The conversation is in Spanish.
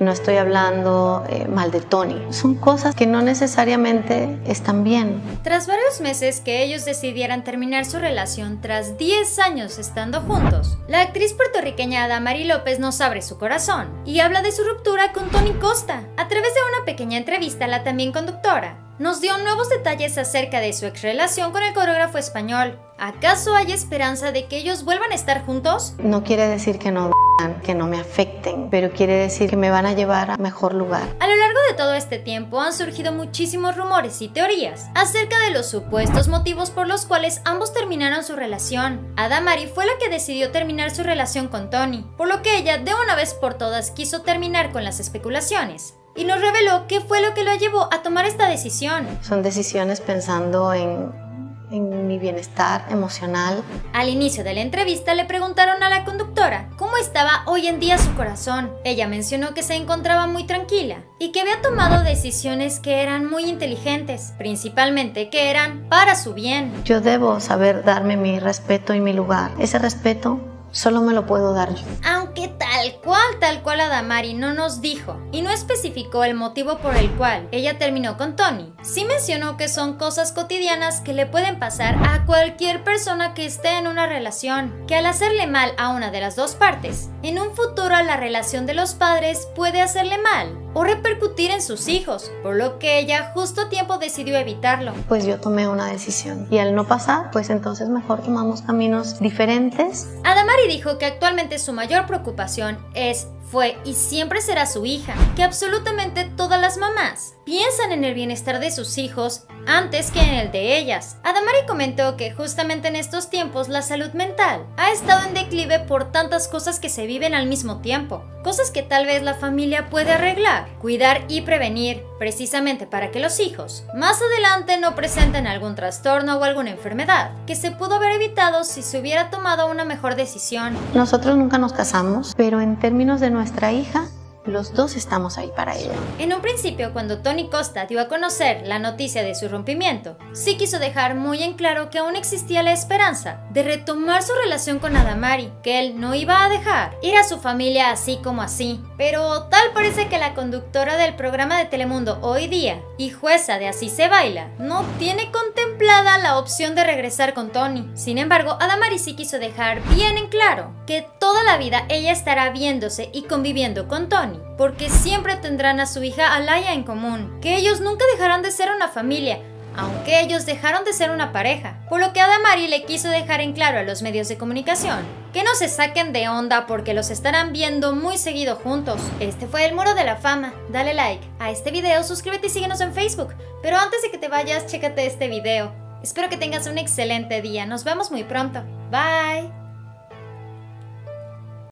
No estoy hablando mal de Tony. Son cosas que no necesariamente están bien. Tras varios meses que ellos decidieran terminar su relación tras 10 años estando juntos, la actriz puertorriqueña Adamari López nos abre su corazón y habla de su ruptura con Tony Costa. A través de una pequeña entrevista, la también conductora nos dio nuevos detalles acerca de su exrelación con el coreógrafo español. ¿Acaso hay esperanza de que ellos vuelvan a estar juntos? No quiere decir que no me afecten, pero quiere decir que me van a llevar a mejor lugar. A lo largo de todo este tiempo han surgido muchísimos rumores y teorías acerca de los supuestos motivos por los cuales ambos terminaron su relación. Adamari fue la que decidió terminar su relación con Tony, por lo que ella de una vez por todas quiso terminar con las especulaciones y nos reveló qué fue lo que lo llevó a tomar esta decisión. Son decisiones pensando en mi bienestar emocional. Al inicio de la entrevista le preguntaron a la conductora cómo estaba hoy en día su corazón. Ella mencionó que se encontraba muy tranquila y que había tomado decisiones que eran muy inteligentes, principalmente que eran para su bien. Yo debo saber darme mi respeto y mi lugar. Ese respeto solo me lo puedo dar yo. Aunque tal cual Adamari no nos dijo y no especificó el motivo por el cual ella terminó con Tony, sí mencionó que son cosas cotidianas que le pueden pasar a cualquier persona que esté en una relación, que al hacerle mal a una de las dos partes, en un futuro la relación de los padres puede hacerle mal o repercutir en sus hijos, por lo que ella justo a tiempo decidió evitarlo. Pues yo tomé una decisión y al no pasar, pues entonces mejor tomamos caminos diferentes. Adamari dijo que actualmente su mayor preocupación fue y siempre será su hija, que absolutamente todas las mamás piensan en el bienestar de sus hijos antes que en el de ellas. Adamari comentó que justamente en estos tiempos la salud mental ha estado en declive por tantas cosas que se viven al mismo tiempo, cosas que tal vez la familia puede arreglar, cuidar y prevenir, precisamente para que los hijos más adelante no presenten algún trastorno o alguna enfermedad que se pudo haber evitado si se hubiera tomado una mejor decisión. Nosotros nunca nos casamos, pero en términos de nuestra hija, los dos estamos ahí para ella. En un principio, cuando Tony Costa dio a conocer la noticia de su rompimiento, sí quiso dejar muy en claro que aún existía la esperanza de retomar su relación con Adamari, que él no iba a dejar ir a su familia así como así. Pero tal parece que la conductora del programa de Telemundo Hoy Día y jueza de Así se baila no tiene contemplada la opción de regresar con Tony. Sin embargo, Adamari sí quiso dejar bien en claro que toda la vida ella estará viéndose y conviviendo con Tony, porque siempre tendrán a su hija Alaya en común, que ellos nunca dejarán de ser una familia, aunque ellos dejaron de ser una pareja, por lo que Adamari le quiso dejar en claro a los medios de comunicación que no se saquen de onda porque los estarán viendo muy seguido juntos. Este fue el Muro de la Fama. Dale like a este video, suscríbete y síguenos en Facebook, pero antes de que te vayas, chécate este video. Espero que tengas un excelente día, nos vemos muy pronto. Bye.